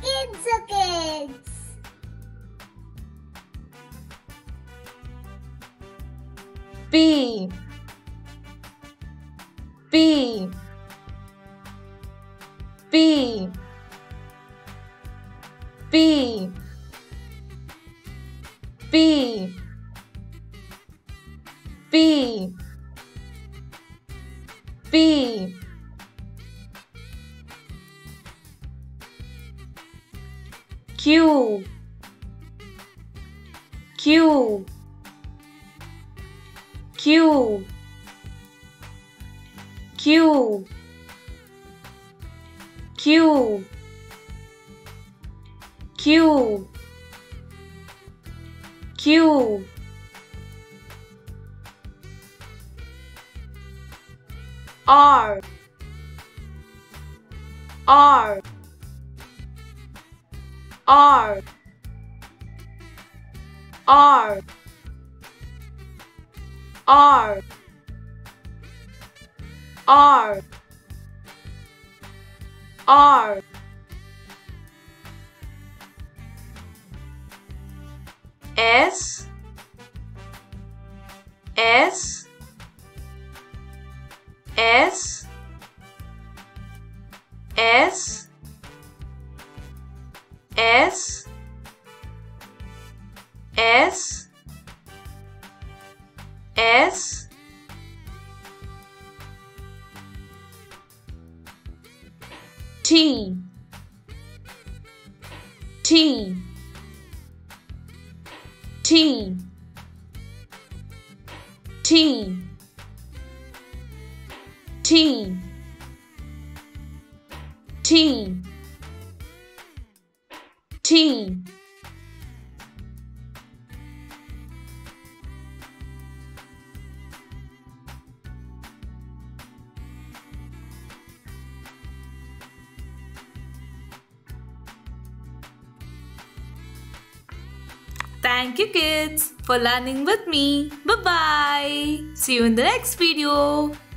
Kids. P P P P P P P Q Q Q Q Q Q Q R R R R R R R S S S S S S S T T T T T T T Thank you kids for learning with me. Bye bye. See you in the next video.